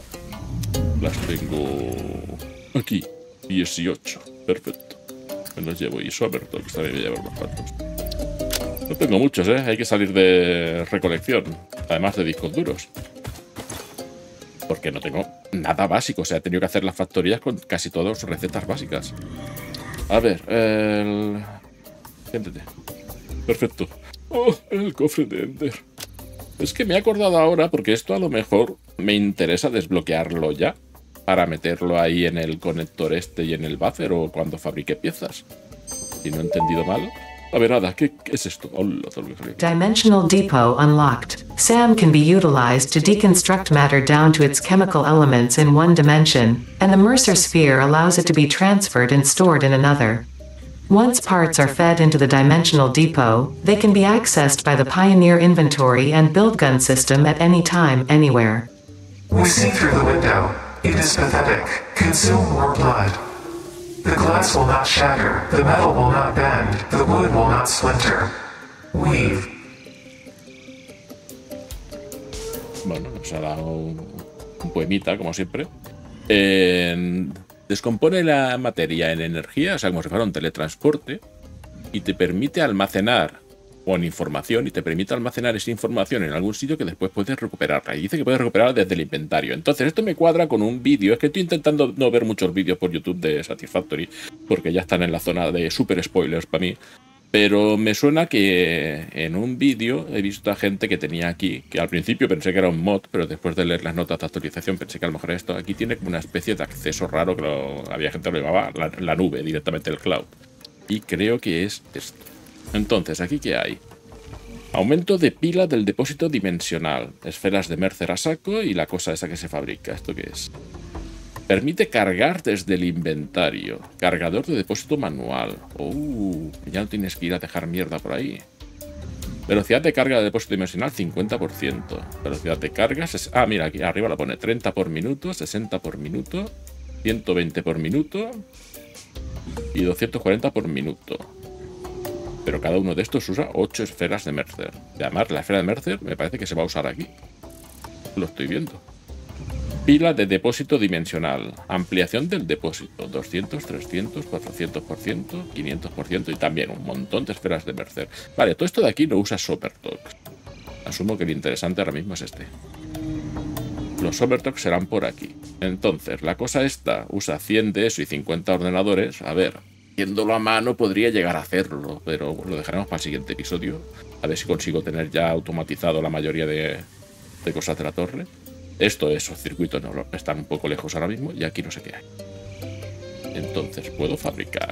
Speaker 1: aquí. 18. Perfecto. Me los llevo. Y Somertop, que también voy a llevar unos cuantos. No tengo muchos, ¿eh? Hay que salir de recolección, además de discos duros. Porque no tengo nada básico, o sea, he tenido que hacer las factorías con casi todas recetas básicas. A ver, Siéntete. Perfecto. Oh, el cofre de Ender. Es que me he acordado ahora, porque esto a lo mejor me interesa desbloquearlo ya, para meterlo ahí en el conector este y en el buffer o cuando fabrique piezas. Si no he entendido mal. A ver, nada, ¿qué es esto? Hola,
Speaker 2: Dimensional Depot unlocked. SAM can be utilized to deconstruct matter down to its chemical elements in one dimension, and the Mercer sphere allows it to be transferred and stored in another. Once parts are fed into the Dimensional Depot, they can be accessed by the Pioneer inventory and build gun system at any time, anywhere.
Speaker 3: We see through the window. It is pathetic. Consume more blood. The glass will not shatter, the metal will not bend, the wood will not splinter. Weave.
Speaker 1: Bueno, nos ha dado un poemita, como siempre. Descompone la materia en energía, o sea, como si fuera un teletransporte, y te permite almacenar, o en información, y te permite almacenar esa información en algún sitio que después puedes recuperarla. Y dice que puedes recuperarla desde el inventario. Entonces, esto me cuadra con un vídeo. Es que estoy intentando no ver muchos vídeos por YouTube de Satisfactory, porque ya están en la zona de super spoilers para mí. Pero me suena que en un vídeo he visto a gente que tenía aquí, que al principio pensé que era un mod, pero después de leer las notas de actualización pensé que a lo mejor esto aquí tiene como una especie de acceso raro, que había gente que lo llamaba la nube, directamente el cloud. Y creo que es esto. Entonces, ¿aquí qué hay? Aumento de pila del depósito dimensional. Esferas de Mercer a saco y la cosa esa que se fabrica. ¿Esto qué es? Permite cargar desde el inventario. Cargador de depósito manual. Ya no tienes que ir a dejar mierda por ahí. Velocidad de carga de depósito dimensional 50%. Velocidad de carga... mira, aquí arriba lo pone 30 por minuto, 60 por minuto, 120 por minuto y 240 por minuto. Pero cada uno de estos usa 8 esferas de Mercer. Y además, la esfera de Mercer me parece que se va a usar aquí. Lo estoy viendo. Pila de depósito dimensional. Ampliación del depósito. 200, 300, 400%, 500% y también un montón de esferas de Mercer. Vale, todo esto de aquí no usa Sobertox. Asumo que el interesante ahora mismo es este. Los Sobertox serán por aquí. Entonces, la cosa esta usa 100 de eso y 50 ordenadores. A ver... Haciéndolo a mano podría llegar a hacerlo, pero lo dejaremos para el siguiente episodio. A ver si consigo tener ya automatizado la mayoría de cosas de la torre. Esos circuitos no están un poco lejos ahora mismo y aquí no sé qué hay. Entonces puedo fabricar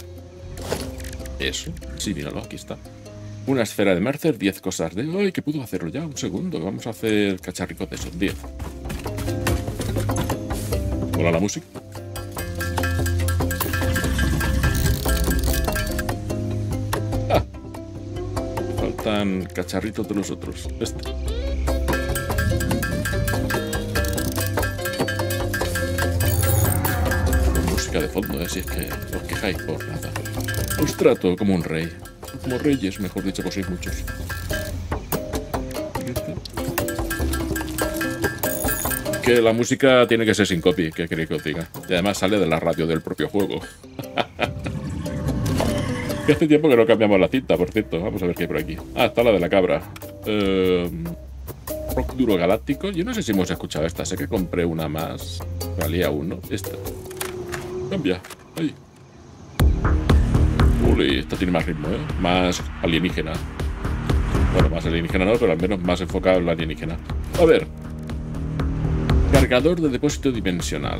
Speaker 1: eso. Sí, míralo, aquí está. Una esfera de Mercer, 10 cosas de... ¡Ay, que puedo hacerlo ya! Un segundo, vamos a hacer cacharricos de esos, 10. Hola la música. Faltan cacharritos de los otros. Música de fondo, si es que os quejáis por nada. Os trato como un rey. Como reyes, mejor dicho, pues sois muchos. Que la música tiene que ser sin copy, que queréis que os diga. Y además sale de la radio del propio juego. Que hace tiempo que no cambiamos la cinta, por cierto. Vamos a ver qué hay por aquí. Está la de la cabra. Rock duro galáctico. Yo no sé si hemos escuchado esta. Sé que compré una más. Valía 1. Esta. Cambia. Ahí. Uy, esta tiene más ritmo, ¿eh? Más alienígena. Bueno, más alienígena no, pero al menos más enfocado en la alienígena. A ver. Cargador de depósito dimensional.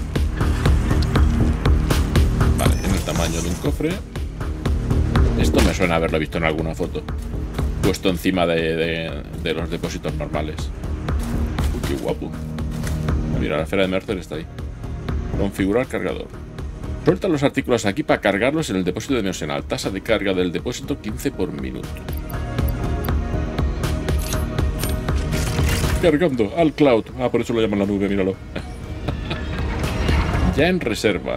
Speaker 1: Vale, en el tamaño de un cofre. Esto me suena haberlo visto en alguna foto. Puesto encima de los depósitos normales. Uy, qué guapo. Mira, la esfera de Mercer está ahí. Configurar cargador. Suelta los artículos aquí para cargarlos en el depósito dimensional. Tasa de carga del depósito 15 por minuto. Cargando al cloud. Por eso lo llaman la nube, míralo. Ya en reserva.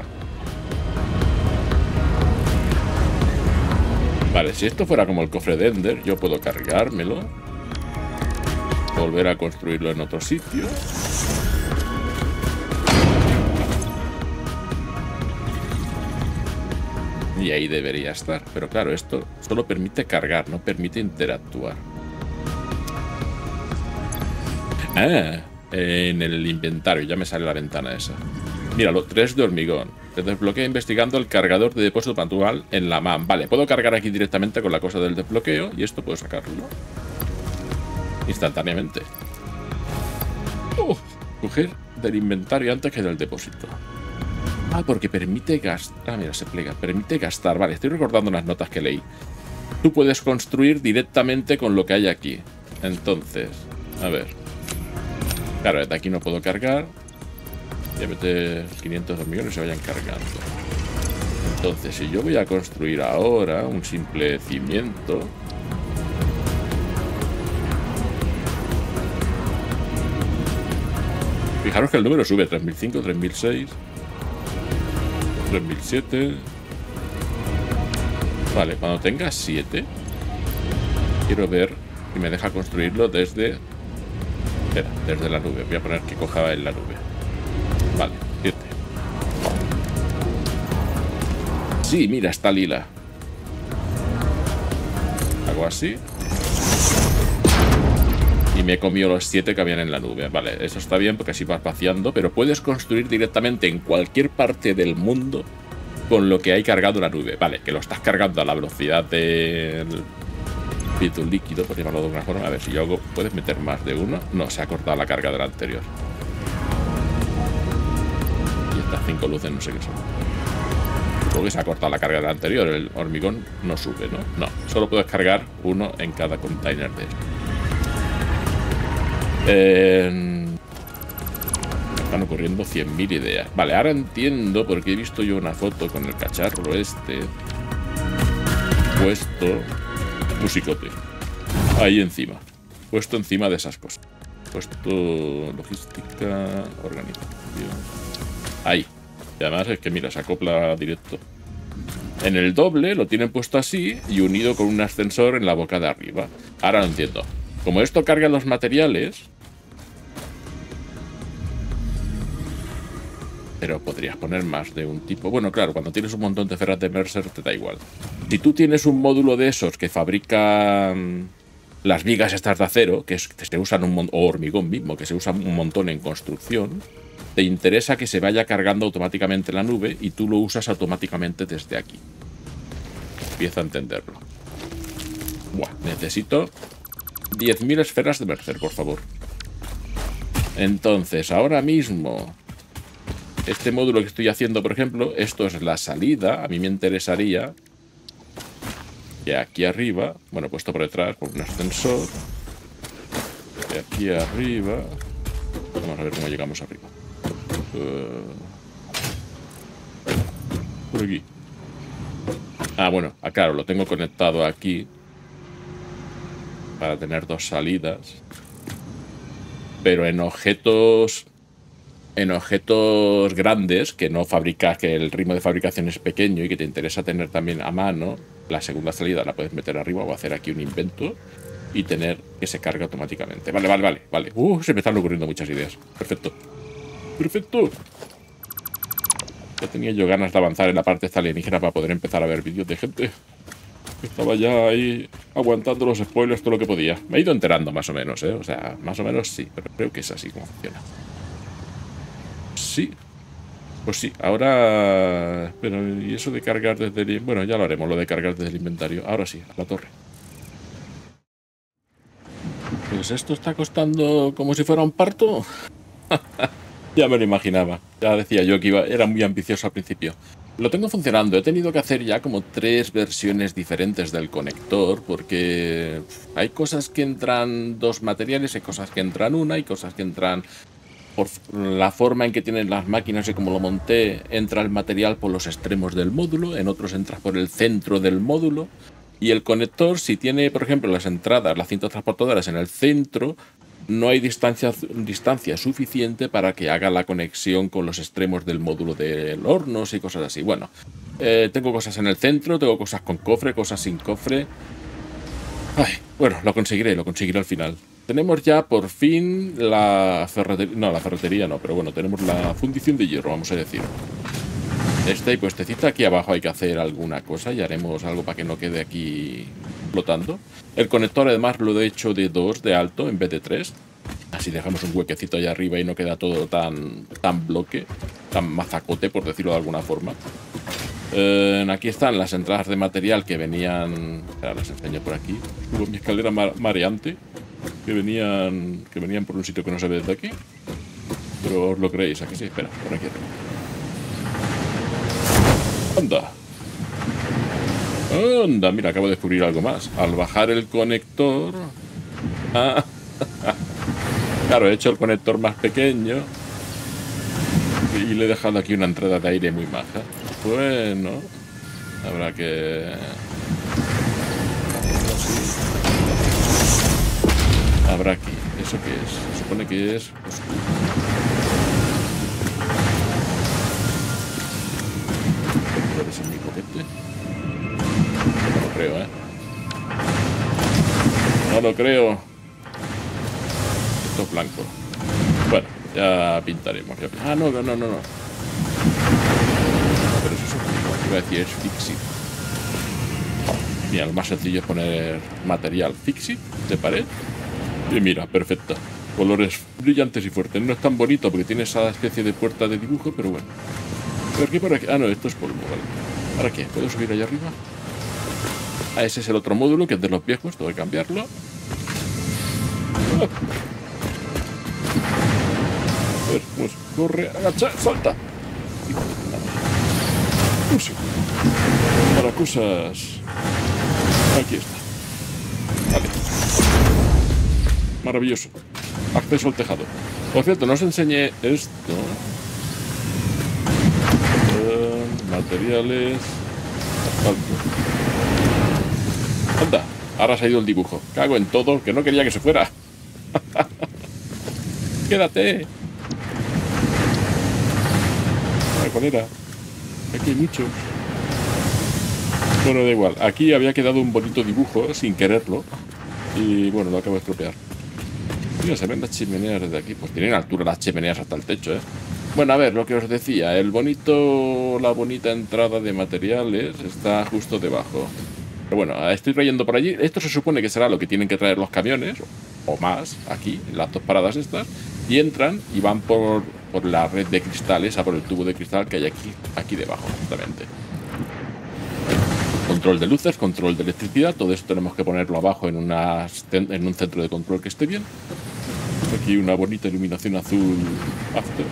Speaker 1: Vale, si esto fuera como el cofre de Ender, yo puedo cargármelo, volver a construirlo en otro sitio. Y ahí debería estar. Pero claro, esto solo permite cargar, no permite interactuar. Ah, en el inventario ya me sale la ventana esa. Míralo, 3 de hormigón. Se desbloquea investigando el cargador de depósito manual en la MAM. Vale, puedo cargar aquí directamente con la cosa del desbloqueo y esto puedo sacarlo, ¿no? Instantáneamente. Coger del inventario antes que del depósito. Ah, porque permite gastar. Ah, mira, se plega. Permite gastar. Vale, estoy recordando unas notas que leí. Tú puedes construir directamente con lo que hay aquí. Entonces, a ver. Claro, desde aquí no puedo cargar. Voy a meter 500 hormigones y se vayan cargando. Entonces, si yo voy a construir ahora un simple cimiento... Fijaros que el número sube, 3005, 3006, 3007. Vale, cuando tenga 7, quiero ver si me deja construirlo desde... Espera, desde la nube. Voy a poner que coja en la nube. Vale, 7. Sí, mira, está lila. Hago así. Y me he comido los 7 que habían en la nube. Vale, eso está bien porque así vas vaciando. Pero puedes construir directamente en cualquier parte del mundo con lo que hay cargado en la nube. Vale, que lo estás cargando a la velocidad del espíritu líquido, por llamarlo de alguna forma. A ver si yo hago... ¿Puedes meter más de uno? No, se ha cortado la carga de la anterior. Y estas 5 luces no sé qué son. Supongo que se ha cortado la carga de la anterior. El hormigón no sube, ¿no? No, solo puedes cargar uno en cada container de esto. Me están ocurriendo 100.000 ideas. Vale, ahora entiendo por qué he visto yo una foto con el cacharro este puesto, musicote, ahí encima, puesto encima de esas cosas, puesto logística, organización, ahí. Y además es que mira, se acopla directo. En el doble lo tienen puesto así y unido con un ascensor en la boca de arriba. Ahora lo entiendo. Como esto carga los materiales... Pero podrías poner más de un tipo... Bueno, claro, cuando tienes un montón de ferras de Mercer te da igual. Si tú tienes un módulo de esos que fabrica las vigas estas de acero, que se usan un montón, o hormigón mismo, que se usa un montón en construcción, te interesa que se vaya cargando automáticamente la nube y tú lo usas automáticamente desde aquí. Empieza a entenderlo. Buah, necesito 10.000 esferas de Mercer, por favor. Entonces, ahora mismo... Este módulo que estoy haciendo, por ejemplo, esto es la salida. A mí me interesaría que aquí arriba, bueno, puesto por detrás con un ascensor, de aquí arriba, vamos a ver cómo llegamos arriba. Por aquí. Ah, bueno, claro, lo tengo conectado aquí para tener 2 salidas, pero en objetos grandes que no fabricas, que el ritmo de fabricación es pequeño y que te interesa tener también a mano, la segunda salida la puedes meter arriba o hacer aquí un invento y tener que se cargue automáticamente. Vale. Se me están ocurriendo muchas ideas. Perfecto. Ya tenía yo ganas de avanzar en la parte esta alienígena para poder empezar a ver vídeos de gente. Estaba ya ahí aguantando los spoilers todo lo que podía. Me he ido enterando más o menos, ¿eh? O sea, más o menos sí, pero creo que es así como funciona. Sí, pues sí, ahora... Pero, ¿y eso de cargar desde el... Bueno, ya lo haremos, lo de cargar desde el inventario. Ahora sí, a la torre. Pues esto está costando como si fuera un parto. Ya me lo imaginaba. Ya decía yo que era muy ambicioso al principio. Lo tengo funcionando. He tenido que hacer ya como 3 versiones diferentes del conector porque hay cosas que entran 2 materiales, hay cosas que entran 1, hay cosas que entran... Por la forma en que tienen las máquinas y como lo monté, entra el material por los extremos del módulo, en otros entra por el centro del módulo. Y el conector, si tiene, por ejemplo, las entradas, las cintas transportadoras en el centro, no hay distancia suficiente para que haga la conexión con los extremos del módulo del horno y cosas así. Bueno, tengo cosas en el centro, tengo cosas con cofre, cosas sin cofre. Ay, bueno, lo conseguiré al final. Tenemos ya por fin la ferretería. No, la ferretería no, pero bueno, tenemos la fundición de hierro, vamos a decir. Este puestecito aquí abajo hay que hacer alguna cosa y haremos algo para que no quede aquí flotando. El conector además lo he hecho de 2 de alto en vez de 3. Así dejamos un huequecito allá arriba y no queda todo tan bloque, tan mazacote, por decirlo de alguna forma. Aquí están las entradas de material que venían... Ahora las enseño por aquí. Hubo mi escalera mareante que venían por un sitio que no se ve desde aquí. Pero os lo creéis, aquí sí, espera, por aquí arriba. ¡Anda! ¡Anda! Mira, acabo de descubrir algo más. Al bajar el conector... Ah, claro, he hecho el conector más pequeño y le he dejado aquí una entrada de aire muy maja. Bueno, habrá que... Habrá aquí. ¿Eso qué es? Se supone que es... ¿Puede ser mi coquete? No lo creo, ¿eh? No lo creo. Esto es blanco. Bueno, ya pintaremos. Ah, no. Pero eso es lo que iba a decir, es Fixit. Mira, lo más sencillo es poner material Fixit de pared. Y mira, perfecta. Colores brillantes y fuertes. No es tan bonito porque tiene esa especie de puerta de dibujo, pero bueno. A ver, ¿qué por aquí? Ah, no, esto es polvo, vale. ¿Ahora qué? ¿Puedo subir allá arriba? Ah, ese es el otro módulo, que es de los viejos. Tengo que cambiarlo. A ver, pues, corre, agacha, salta. Para cosas... Aquí está. Vale. Maravilloso. Acceso al tejado. Por cierto, no os enseñé esto. Materiales. Asfalto. Anda, ahora se ha ido el dibujo. Cago en todo, que no quería que se fuera. Quédate. ¿Cuál era? Aquí hay muchos. Bueno, da igual. Aquí había quedado un bonito dibujo sin quererlo. Y bueno, lo acabo de estropear. Mira, se ven las chimeneas desde aquí. Pues tienen altura las chimeneas hasta el techo, ¿eh? Bueno, a ver, lo que os decía. La bonita entrada de materiales está justo debajo. Pero bueno, estoy trayendo por allí. Esto se supone que será lo que tienen que traer los camiones. O más, aquí, en las 2 paradas estas. Y entran y van por la red de cristales, por el tubo de cristal que hay aquí debajo, justamente. Control de luces, control de electricidad. Todo esto tenemos que ponerlo abajo en un centro de control que esté bien. Aquí una bonita iluminación azul after.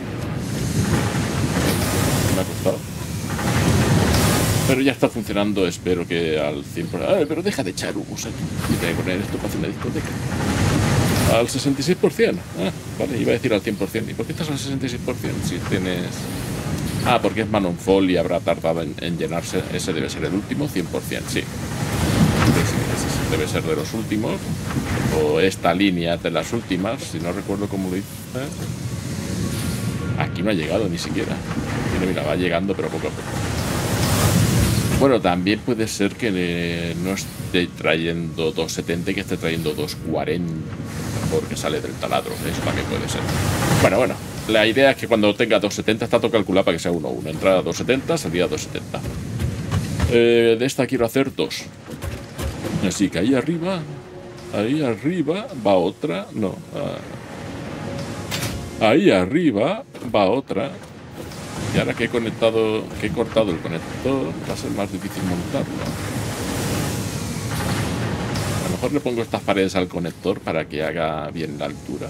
Speaker 1: Me ha costado. Pero ya está funcionando, espero que al 100%. Pero deja de echar humos aquí. Y tengo que poner esto para hacer una discoteca. Al 66%. Vale, iba a decir al 100%. ¿Y por qué estás al 66%? Si tienes... porque es Manon Fall y habrá tardado en llenarse. Ese debe ser el último, 100%, sí. Ese debe ser de los últimos. O esta línea de las últimas, si no recuerdo cómo lo hice. Aquí no ha llegado ni siquiera. Mira, va llegando, pero poco a poco. Bueno, también puede ser que no esté trayendo 270 y que esté trayendo 240 porque sale del taladro. Eso también puede ser. Bueno. La idea es que cuando tenga 270 está todo calculado para que sea 1-1. Entrada 270, salida 270. De esta quiero hacer 2. Así que ahí arriba va otra. No. Ahí arriba va otra. Y ahora que he cortado el conector, va a ser más difícil montarlo. A lo mejor le pongo estas paredes al conector para que haga bien la altura.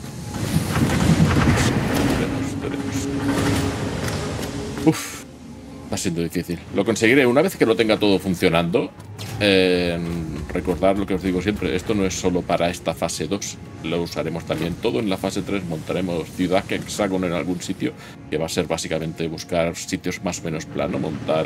Speaker 1: Uf, está siendo difícil. Lo conseguiré una vez que lo tenga todo funcionando. Recordad lo que os digo siempre. Esto no es solo para esta fase 2. Lo usaremos también todo en la fase 3. Montaremos ciudad que hexágono en algún sitio, que va a ser básicamente buscar sitios más o menos plano, montar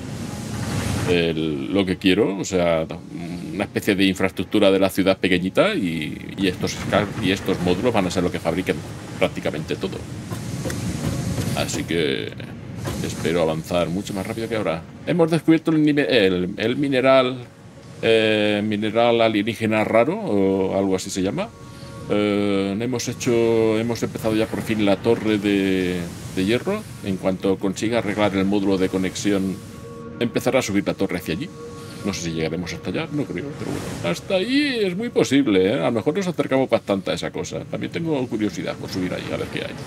Speaker 1: lo que quiero. O sea, una especie de infraestructura de la ciudad pequeñita y estos módulos van a ser lo que fabriquen prácticamente todo. Así que espero avanzar mucho más rápido que ahora. Hemos descubierto el mineral alienígena raro, o algo así se llama. Hemos empezado ya por fin la torre de hierro. En cuanto consiga arreglar el módulo de conexión, empezará a subir la torre hacia allí. No sé si llegaremos hasta allá, no creo, pero bueno, hasta ahí es muy posible, ¿eh? A lo mejor nos acercamos bastante a esa cosa. También tengo curiosidad por subir ahí, a ver qué hay.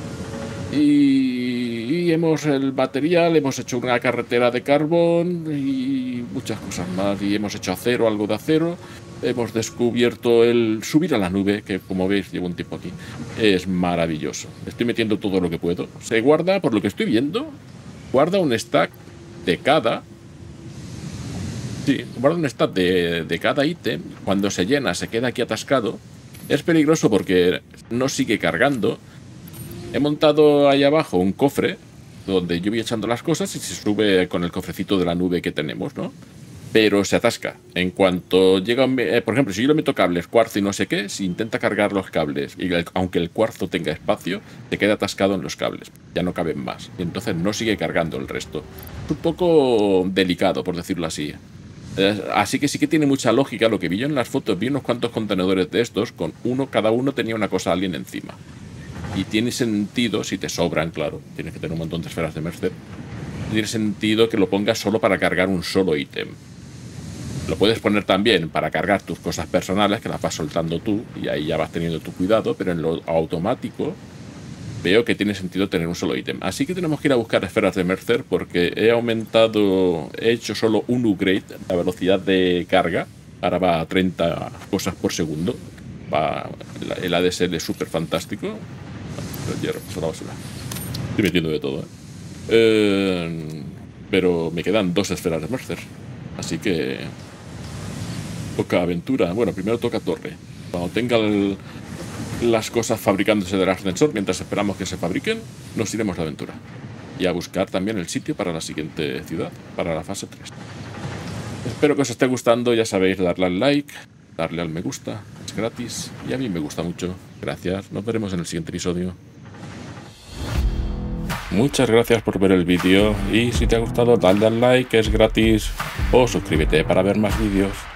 Speaker 1: Y hemos el material, hemos hecho una carretera de carbón y muchas cosas más. Y hemos hecho acero, algo de acero. Hemos descubierto el subir a la nube, que como veis llevo un tiempo aquí. Es maravilloso. Estoy metiendo todo lo que puedo. Se guarda, por lo que estoy viendo, guarda un stack de cada... Sí, guarda un stack de cada ítem. Cuando se llena, se queda aquí atascado. Es peligroso porque no sigue cargando. He montado ahí abajo un cofre donde yo voy echando las cosas y se sube con el cofrecito de la nube que tenemos, ¿no? Pero se atasca. En cuanto llega, por ejemplo, si yo le meto cables, cuarzo y no sé qué, si intenta cargar los cables, y aunque el cuarzo tenga espacio, se queda atascado en los cables. Ya no caben más. Y entonces no sigue cargando el resto. Es un poco delicado, por decirlo así. Así que sí que tiene mucha lógica. Lo que vi yo en las fotos, vi unos cuantos contenedores de estos, con cada uno tenía una cosa alien encima. Y tiene sentido, si te sobran, claro, tienes que tener un montón de esferas de Mercer, tiene sentido que lo pongas solo para cargar un solo ítem. Lo puedes poner también para cargar tus cosas personales, que las vas soltando tú, y ahí ya vas teniendo tu cuidado, pero en lo automático veo que tiene sentido tener un solo ítem. Así que tenemos que ir a buscar esferas de Mercer, porque he hecho solo un upgrade, la velocidad de carga, ahora va a 30 cosas por segundo, el ADSL es súper fantástico. El hierro, eso la basura. Estoy metiendo de todo, pero me quedan 2 esferas de Mercer. Así que toca aventura. Bueno, primero toca torre. Cuando tenga las cosas fabricándose del ascensor, mientras esperamos que se fabriquen, nos iremos a la aventura. Y a buscar también el sitio para la siguiente ciudad, para la fase 3. Espero que os esté gustando. Ya sabéis, darle al like, darle al me gusta, es gratis y a mí me gusta mucho. Gracias, nos veremos en el siguiente episodio. Muchas gracias por ver el vídeo y si te ha gustado dale al like, es gratis, o suscríbete para ver más vídeos.